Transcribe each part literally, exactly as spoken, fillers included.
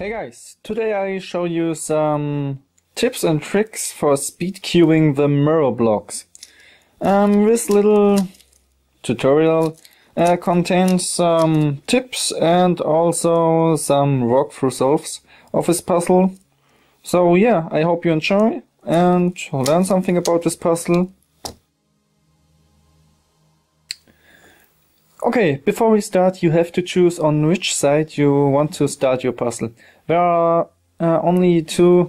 Hey guys, today I show you some tips and tricks for speed cubing the mirror blocks. Um, this little tutorial uh, contains some tips and also some walkthrough solves of this puzzle. So yeah, I hope you enjoy and learn something about this puzzle. Okay, before we start, you have to choose on which side you want to start your puzzle. There are uh, only two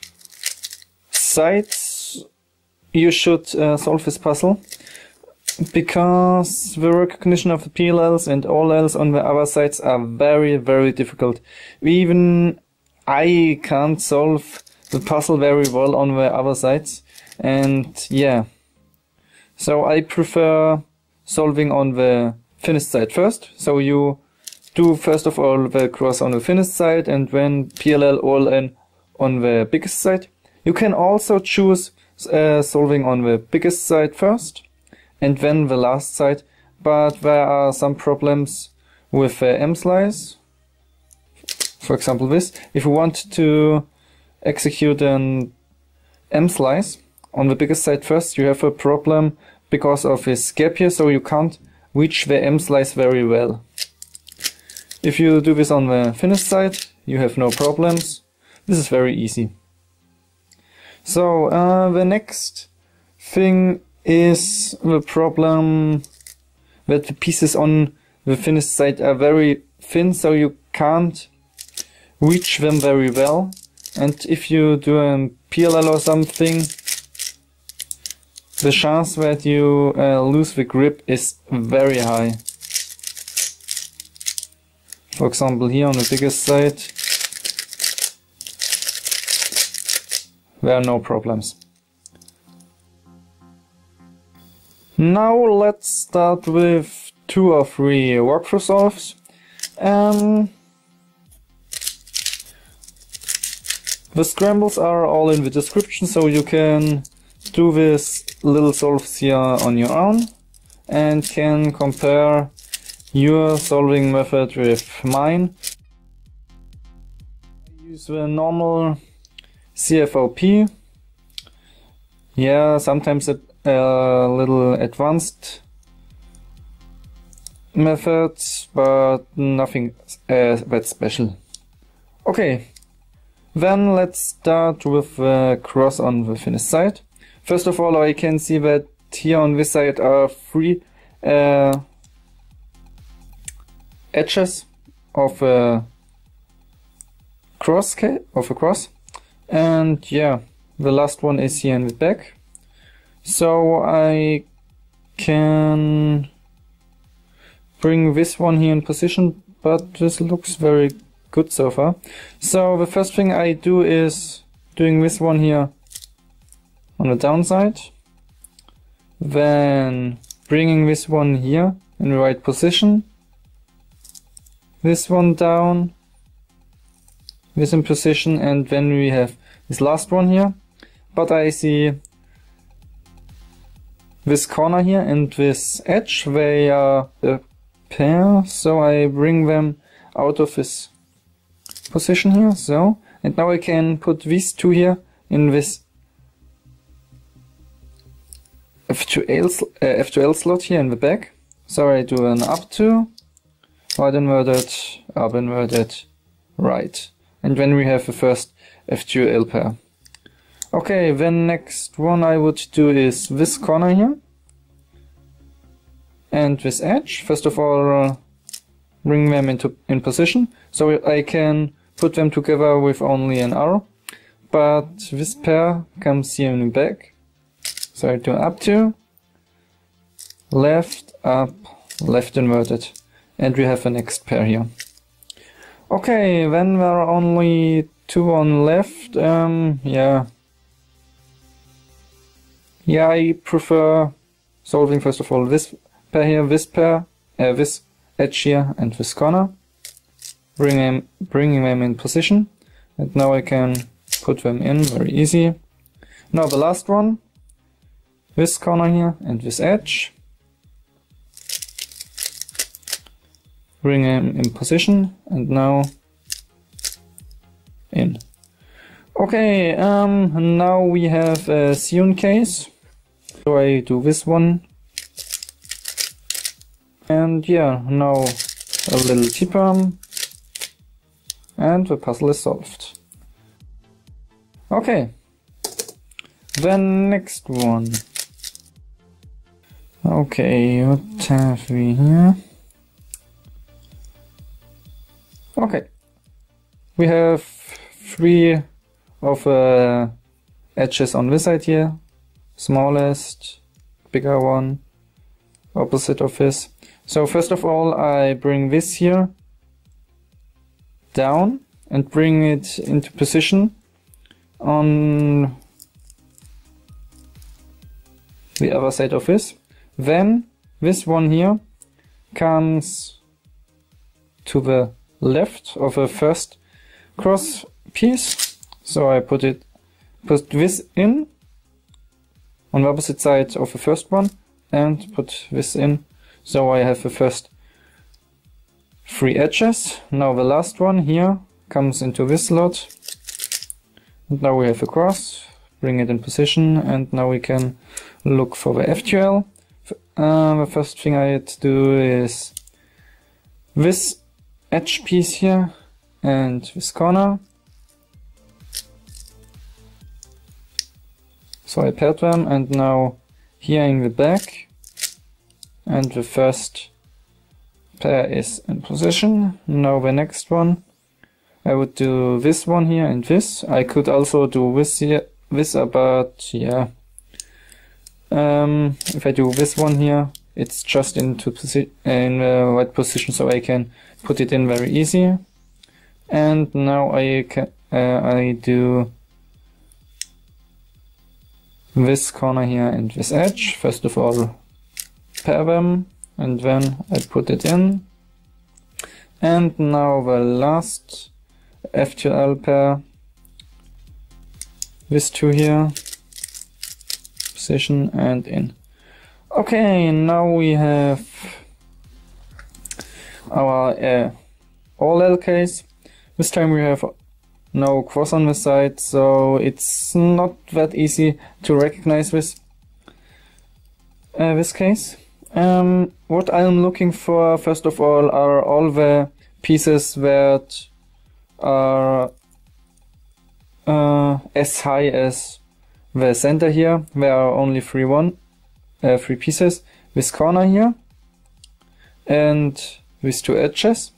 sides you should uh, solve this puzzle, because the recognition of the P L Ls and O L Ls on the other sides are very, very difficult. Even I can't solve the puzzle very well on the other sides, and yeah. So I prefer solving on the finished side first. So you do first of all the cross on the finished side and then P L L O L N on the biggest side. You can also choose uh, solving on the biggest side first and then the last side, but there are some problems with the M-slice. For example this, if you want to execute an M-slice on the biggest side first, you have a problem because of this gap here, so you can't reach the M-slice very well. If you do this on the finished side, you have no problems. This is very easy. So uh, the next thing is the problem that the pieces on the finished side are very thin, so you can't reach them very well. And if you do a P L L or something, the chance that you uh, lose the grip is very high. For example, here on the biggest side, there are no problems. Now let's start with two or three walkthrough solves. Um, the scrambles are all in the description, so you can do this little solves here on your own and can compare your solving method with mine. I use the normal C F O P. Yeah, sometimes a, a little advanced methods, but nothing uh, that special. Okay, then let's start with the cross on the finished side. First of all, I can see that here on this side are three uh, edges of a cross, of a cross, and yeah, the last one is here in the back. So I can bring this one here in position, but this looks very good so far. So the first thing I do is doing this one here on the downside, then bringing this one here in the right position, this one down, this in position, and then we have this last one here. But I see this corner here and this edge, they are a pair, so I bring them out of this position here, so, and now I can put these two here in this F two L, uh, F two L slot here in the back. So I do an up two, right inverted, up inverted, right. And then we have the first F two L pair. Okay, then next one I would do is this corner here. And this edge. First of all, uh, bring them into in position. So I can put them together with only an arrow. But this pair comes here in the back. So I do up two, left, up, left inverted, and we have the next pair here. Okay, then there are only two on left. Um, yeah, yeah, I prefer solving first of all this pair here, this pair, uh, this edge here, and this corner. Bring them, bringing them in position, and now I can put them in very easy. Now the last one. This corner here and this edge. Bring him in position, and now Okay, um, now we have a Xeon case. So I do this one. And yeah, now a little T-perm. And the puzzle is solved. Okay. The next one. Okay, what have we here? Okay. We have three of uh, edges on this side here. Smallest, bigger one, opposite of this. So first of all I bring this here down and bring it into position on the other side of this. Then this one here comes to the left of the first cross piece. So I put it put this in on the opposite side of the first one and put this in. So I have the first three edges. Now the last one here comes into this slot. And now we have a cross, bring it in position, and now we can look for the F T L. Uh, the first thing I had to do is this edge piece here and this corner. So I paired them, and now here in the back, and the first pair is in position. Now the next one, I would do this one here and this. I could also do this here, this, but yeah. Um, if I do this one here, it's just into posi in the right position, so I can put it in very easy. And now I can uh, I do this corner here and this edge. First of all, pair them, and then I put it in. And now the last F T L pair, this two here, position and in. Okay, now we have our uh, all L case. This time we have no cross on the side, so it's not that easy to recognize this uh, this case. Um, what I'm looking for first of all are all the pieces that are uh, as high as the center here. There are only three one uh, three pieces. This corner here and these two edges.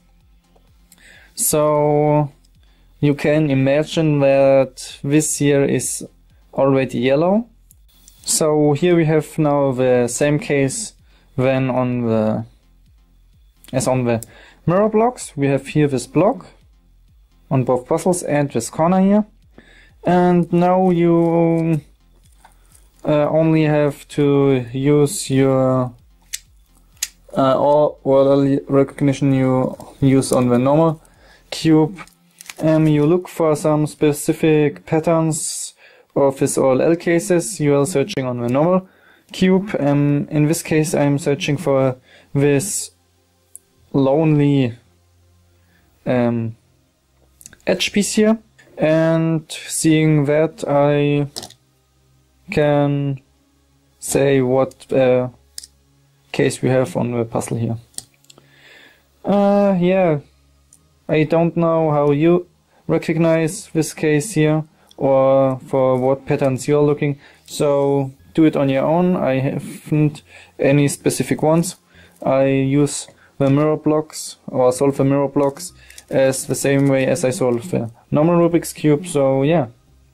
So you can imagine that this here is already yellow. So here we have now the same case then on the as on the mirror blocks. We have here this block on both puzzles and this corner here. And now you uh, only have to use your uh, all order recognition you use on the normal cube. Um, you look for some specific patterns of this all L cases. You are searching on the normal cube. Um, in this case I'm searching for this lonely um, edge piece here, and seeing that I can say what uh, case we have on the puzzle here. Uh, yeah, I don't know how you recognize this case here or for what patterns you're looking, so do it on your own. I haven't any specific ones. I use the mirror blocks or solve the mirror blocks as the same way as I solve the normal Rubik's Cube, so yeah.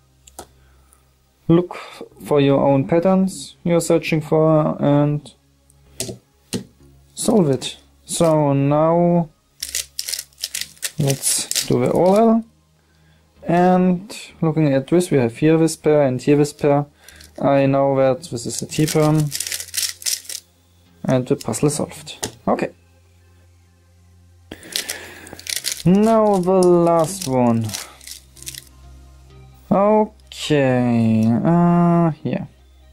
Look for your own patterns you're searching for and solve it. So now let's do the all L. And looking at this, we have here this pair and here this pair. I know that this is a T-perm and the puzzle is solved. Okay. Now the last one. Okay, uh, yeah.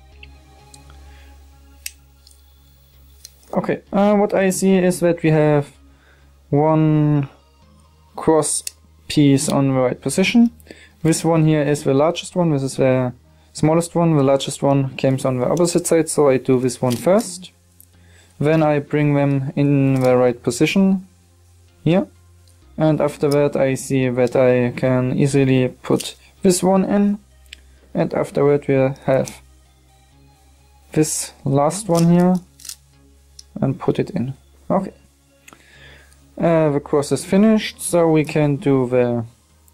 Okay, uh, what I see is that we have one cross piece on the right position, This one here is the largest one, this is the smallest one, the largest one comes on the opposite side, so I do this one first. Then I bring them in the right position, here. And after that I see that I can easily put this one in. And afterward we have this last one here and put it in. Okay. Uh, the cross is finished, so we can do the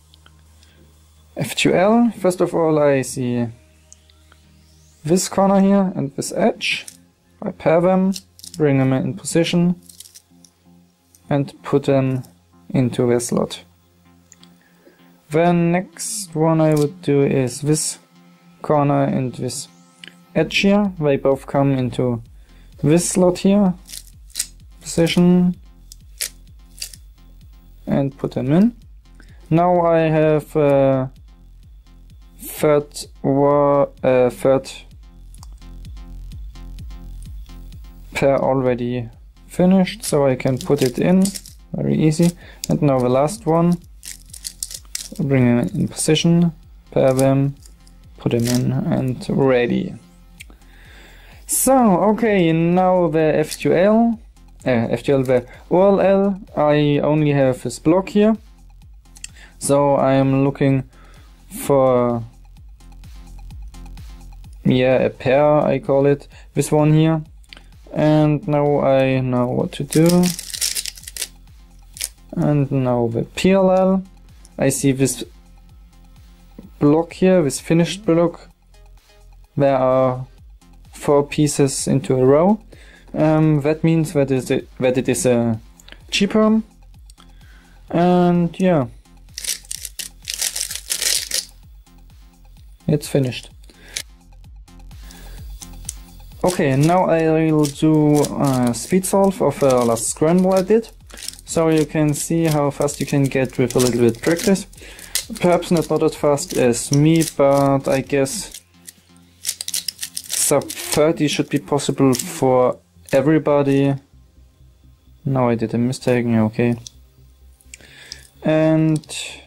F two L. First of all I see this corner here and this edge. I pair them, bring them in position and put them into the slot. The next one I would do is this corner and this edge here. They both come into this slot here, position, and put them in. Now I have a third, uh, third pair already finished, so I can put it in very easy. And now the last one, bring them in position, pair them, put them in, and ready. So, okay, now the F two L, uh, F two L, the O L L, I only have this block here. So I am looking for, yeah, a pair, I call it, this one here. And now I know what to do. And now the P L L, I see this block here, this finished block. There are four pieces into a row. Um, that means that, is it, that it is a G-perm. And yeah, it's finished. Okay, now I will do a speed solve of the last scramble I did. So you can see how fast you can get with a little bit practice. Perhaps not, not as fast as me, but I guess sub thirty should be possible for everybody. Now I did a mistake, yeah, okay. And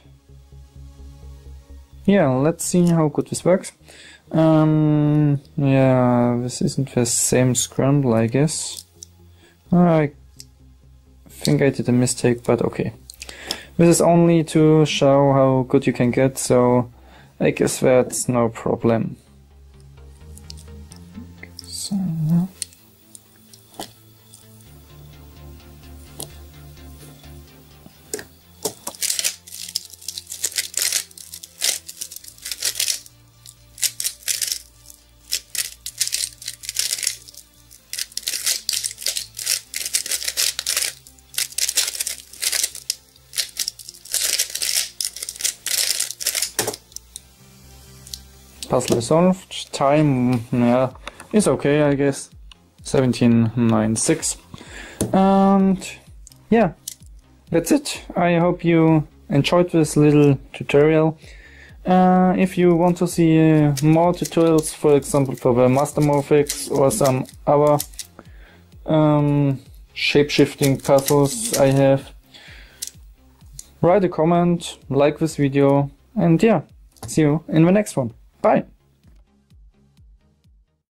yeah, let's see how good this works. Um, yeah, this isn't the same scramble, I guess. I think I did a mistake, but okay. This is only to show how good you can get, so I guess that's no problem. So, puzzle is solved. Time, yeah, is okay, I guess. seventeen ninety-six. And yeah, that's it. I hope you enjoyed this little tutorial. Uh, if you want to see uh, more tutorials, for example for the Mastermorphix or some other um, shape-shifting puzzles I have, write a comment, like this video, and yeah, see you in the next one. Bye!